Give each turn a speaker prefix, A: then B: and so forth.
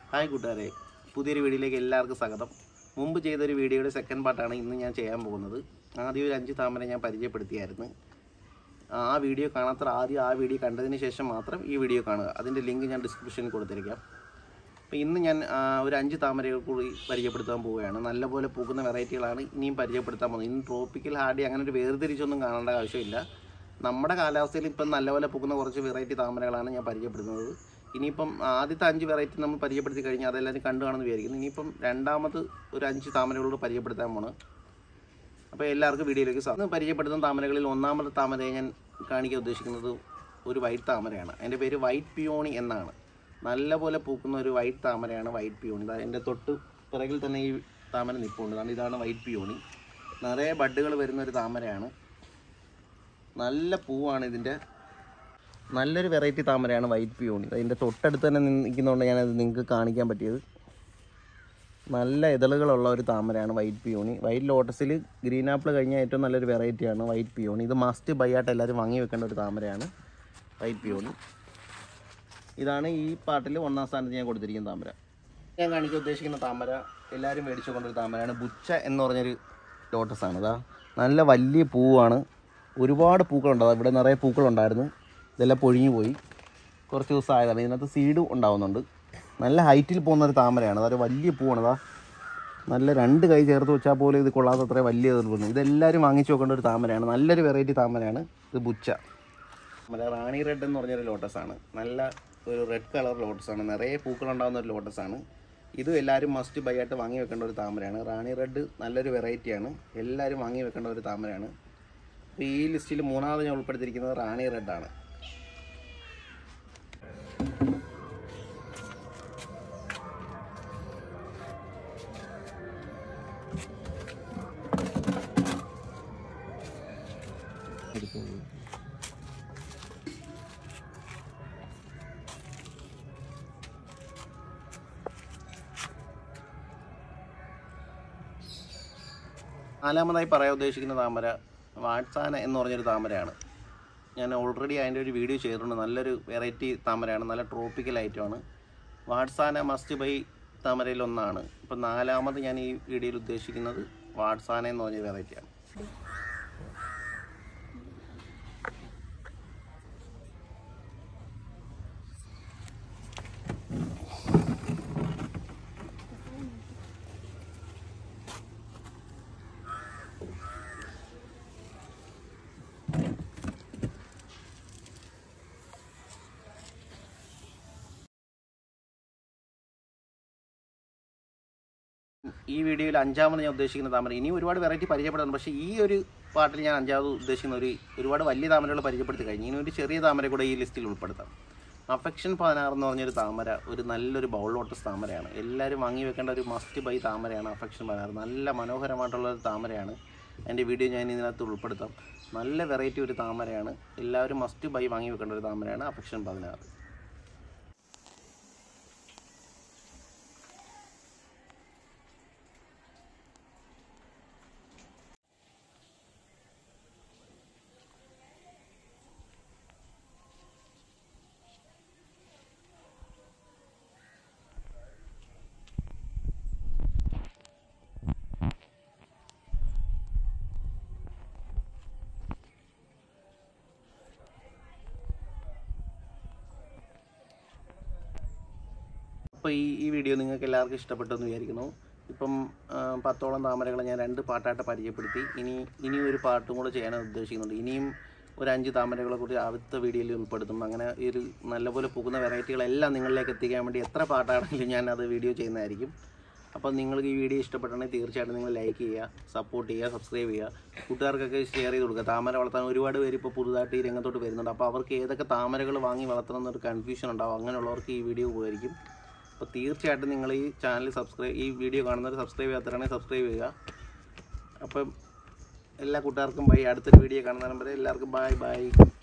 A: Hi കൂട്ടുകാരെ, പുതിയൊരു വീഡിയോയിലേക്ക് എല്ലാവർക്കും സ്വാഗതം. മുമ്പ് ചെയ്തൊരു വീഡിയോയുടെ സെക്കൻഡ് പാർട്ടാണ് ഇന്ന് ഞാൻ ചെയ്യാൻ പോകുന്നത്. ആദ്യം ഒരു 5 താമര ഞാൻ പരിചയപ്പെടുത്തിയായിരുന്നു. ആ വീഡിയോ കാണാത്ത ആദ്യം ആ വീഡിയോ കണ്ടതിന് ശേഷം മാത്രം ഈ വീഡിയോ കാണുക. അതിൻ്റെ ലിങ്ക് ഞാൻ ഡിസ്ക്രിപ്ഷനിൽ കൊടുത്തിരിക്കാം. അപ്പോൾ ഇന്ന് ഞാൻ ഒരു 5 താമരകൾ കൂടി പരിചയപ്പെടുത്താൻ പോവുകയാണ്. നല്ലപോലെ പൂക്കുന്ന വെറൈറ്റികളാണ് ഇനിയും പരിചയപ്പെടുത്താൻ പോകുന്നത്. ഇന്ന് ട്രോപ്പിക്കൽ ഹാർഡി അങ്ങനെ ഒരു വേർതിരിച്ചൊന്നും കാണേണ്ട ആവശ്യമില്ല. നമ്മുടെ കാലാവസ്ഥയിൽ ഇപ്പം നല്ലപോലെ പൂക്കുന്ന കുറച്ച് വെറൈറ്റി താമരകളാണ് ഞാൻ പരിചയപ്പെടുത്തുന്നത്. ഇനിയിപ്പം ആദ്യത്തെ 5 വെറൈറ്റി നമ്മൾ പരിചയപ്പെടുത്തി കഴിഞ്ഞാൽ അതെല്ലാവരും കണ്ടു കാണുമെന്ന് വിചാരിക്കുന്നു. ഇനിയിപ്പം രണ്ടാമത് ഒരു 5 താമരകളോട് പരിചയപ്പെടുത്താൻ പോണ്. അപ്പോൾ എല്ലാവർക്കും വീഡിയോയിലേക്ക് സാധനം പരിചയപ്പെടുത്തുന്ന താമരകളിൽ ഒന്നാമത്തെ താമരയെ ഞാൻ കാണിക്കാൻ ഉദ്ദേശിക്കുന്നത് ഒരു വൈറ്റ് താമരയാണ്. അതിൻ്റെ പേര് വൈറ്റ് പിയോണി എന്നാണ്. നല്ലപോലെ പൂക്കുന്ന ഒരു വൈറ്റ് താമരയാണ് വൈറ്റ് പിയോണി. എൻ്റെ തൊട്ട് പിറകിൽ തന്നെ ഈ താമര നിൽപ്പുണ്ട്. ഇതാണ് വൈറ്റ് പിയോണി. നിറയെ ബഡ്ഡുകൾ വരുന്നൊരു താമരയാണ്. നല്ല പൂവാണ് ഇതിൻ്റെ. നല്ലൊരു വെറൈറ്റി താമരയാണ് വൈറ്റ് പിയോണി. അതിൻ്റെ തൊട്ടടുത്ത് തന്നെ നിൽക്കുന്നതുകൊണ്ട് ഞാനത് നിങ്ങൾക്ക് കാണിക്കാൻ പറ്റിയത്. നല്ല ഇതളുകളുള്ള ഒരു താമരയാണ് വൈറ്റ് പിയോണി. വൈറ്റ് ലോട്ടസിൽ ഗ്രീൻ ആപ്പിൾ കഴിഞ്ഞാൽ ഏറ്റവും നല്ലൊരു വെറൈറ്റിയാണ് വൈറ്റ് പിയോണി. ഇത് മസ്റ്റ് ബൈ ആയിട്ട് എല്ലാവരും വാങ്ങി വെക്കേണ്ട ഒരു താമരയാണ് വൈറ്റ് പിയോണി. ഇതാണ് ഈ പാട്ടിൽ 1ാം സ്ഥാനത്ത് ഞാൻ കൊടുത്തിരിക്കുന്ന താമര. ഞാൻ കാണിക്കാൻ ഉദ്ദേശിക്കുന്ന താമര എല്ലാവരും മേടിച്ചു കൊണ്ടൊരു താമരയാണ്. ബുച്ച എന്ന് പറഞ്ഞൊരു ലോട്ടസാണ്. ഇതാ നല്ല വലിയ പൂവാണ്. ഒരുപാട് പൂക്കളുണ്ടാകും. ഇവിടെ നിറയെ പൂക്കളുണ്ടായിരുന്നു. ഇതെല്ലാം പൊഴിഞ്ഞു പോയി. കുറച്ച് ദിവസം ആയതാണ്. ഇതിനകത്ത് സീഡും ഉണ്ടാകുന്നുണ്ട്. നല്ല ഹൈറ്റിൽ പോകുന്നൊരു താമരയാണ്. അതൊരു വലിയ പൂവാണ്. അതാ നല്ല 2 കൈ ചേർത്ത് വെച്ചാൽ പോലും ഇത് കൊള്ളാത്ത അത്ര വലിയ ഇതുള്ളൂ. ഇതെല്ലാവരും വാങ്ങിച്ചു നോക്കേണ്ട ഒരു താമരയാണ്. നല്ലൊരു വെറൈറ്റി താമരയാണ് ഇത് ബുച്ച. നമ്മുടെ റാണി റെഡ് എന്ന് പറഞ്ഞൊരു ലോട്ടസാണ്. നല്ല ഒരു റെഡ് കളർ ലോട്ടസാണ്. നിറയെ പൂക്കളുണ്ടാകുന്ന ഒരു ലോട്ടസാണ്. ഇതും എല്ലാവരും മസ്റ്റ് ബൈ ആയിട്ട് വാങ്ങി വെക്കേണ്ട ഒരു താമരയാണ്. റാണി റെഡ് നല്ലൊരു വെറൈറ്റിയാണ്. എല്ലാവരും വാങ്ങി വെക്കേണ്ട ഒരു താമരയാണ്. അപ്പോൾ ഈ ലിസ്റ്റിൽ 3ാമത് ഞാൻ ഉൾപ്പെടുത്തിയിരിക്കുന്നത് റാണി റെഡാണ്. നാലാമതായി പറയാൻ ഉദ്ദേശിക്കുന്ന താമര വാട്സാന എന്ന് പറഞ്ഞൊരു താമരയാണ്. ഞാൻ ഓൾറെഡി അതിൻ്റെ ഒരു വീഡിയോ ചെയ്തിട്ടുണ്ട്. നല്ലൊരു വെറൈറ്റി താമരയാണ്. നല്ല ട്രോപ്പിക്കൽ ഐറ്റമാണ്. വാട്സാന മസ്റ്റ് ബൈ താമരയിൽ ഒന്നാണ്. ഇപ്പം 4ാമത് ഞാൻ ഈ വീഡിയോയിൽ ഉദ്ദേശിക്കുന്നത് വാട്സാന എന്ന് പറഞ്ഞ വെറൈറ്റിയാണ്. ഈ വീഡിയോയിൽ 5ാമത് ഞാൻ ഉദ്ദേശിക്കുന്ന താമര, ഇനി ഒരുപാട് വെറൈറ്റി പരിചയപ്പെടുന്നു. പക്ഷേ ഈ ഒരു പാട്ടിൽ ഞാൻ 5ാമത് ഉദ്ദേശിക്കുന്ന ഒരുപാട് വലിയ താമരകൾ പരിചയപ്പെടുത്തി കഴിഞ്ഞു. ഇനി ഒരു ചെറിയ താമര കൂടെ ഈ ലിസ്റ്റിൽ ഉൾപ്പെടുത്താം. അഫെക്ഷൻ 16 എന്ന് പറഞ്ഞൊരു താമര ഒരു നല്ലൊരു ബൗൾ ലോട്ടസ് താമരയാണ്. എല്ലാവരും വാങ്ങി വെക്കേണ്ട ഒരു മസ്റ്റ് ബൈ താമരയാണ് അഫെക്ഷൻ 16. നല്ല മനോഹരമായിട്ടുള്ളൊരു താമരയാണ്. എൻ്റെ വീഡിയോ ഞാൻ ഇതിനകത്ത് ഉൾപ്പെടുത്താം. നല്ല വെറൈറ്റി ഒരു താമരയാണ്. എല്ലാവരും മസ്റ്റ് ബൈ വാങ്ങി വെക്കേണ്ട ഒരു താമരയാണ് അഫെക്ഷൻ 16. അപ്പോൾ ഈ വീഡിയോ നിങ്ങൾക്ക് എല്ലാവർക്കും ഇഷ്ടപ്പെട്ടെന്ന് വിചാരിക്കുന്നു. ഇപ്പം 10ഓളം താമരകൾ ഞാൻ 2 പാട്ടായിട്ട് പരിചയപ്പെടുത്തി. ഇനി ഒരു പാട്ടും കൂടെ ചെയ്യാനാണ് ഉദ്ദേശിക്കുന്നുണ്ട്. ഇനിയും ഒരു 5 താമരകളെ കൂടി അടുത്ത വീഡിയോയിൽ ഉൾപ്പെടുത്തും. അങ്ങനെ ഒരു നല്ലപോലെ പോകുന്ന വെറൈറ്റികളെല്ലാം നിങ്ങളിലേക്ക് എത്തിക്കാൻ വേണ്ടി എത്ര പാട്ടാണെങ്കിലും ഞാൻ അത് വീഡിയോ ചെയ്യുന്നതായിരിക്കും. അപ്പോൾ നിങ്ങൾക്ക് ഈ വീഡിയോ ഇഷ്ടപ്പെട്ടാണെങ്കിൽ തീർച്ചയായിട്ടും നിങ്ങൾ ലൈക്ക് ചെയ്യുക, സപ്പോർട്ട് ചെയ്യുക, സബ്സ്ക്രൈബ് ചെയ്യുക. കൂട്ടുകാർക്കൊക്കെ ഷെയർ ചെയ്ത് കൊടുക്കുക. താമര വളർത്താൻ ഒരുപാട് പേര് ഇപ്പോൾ പുതുതായിട്ട് ഈ രംഗത്തോട്ട് വരുന്നുണ്ട്. അപ്പോൾ അവർക്ക് ഏതൊക്കെ താമരകൾ വാങ്ങി വളർത്തണം എന്നൊരു കൺഫ്യൂഷൻ ഉണ്ടാവും. അങ്ങനെയുള്ളവർക്ക് ഈ വീഡിയോ ഉപകരിക്കും. അപ്പോൾ തീർച്ചയായിട്ടും നിങ്ങൾ ഈ ചാനൽ ഈ വീഡിയോ കാണുന്നവർ സബ്സ്ക്രൈബ് ചെയ്യാത്തവരാണെങ്കിൽ സബ്സ്ക്രൈബ് ചെയ്യുക. അപ്പം എല്ലാ കൂട്ടുകാർക്കും ബൈ. അടുത്തൊരു വീഡിയോ കാണുന്നവരെ എല്ലാവർക്കും ബൈ.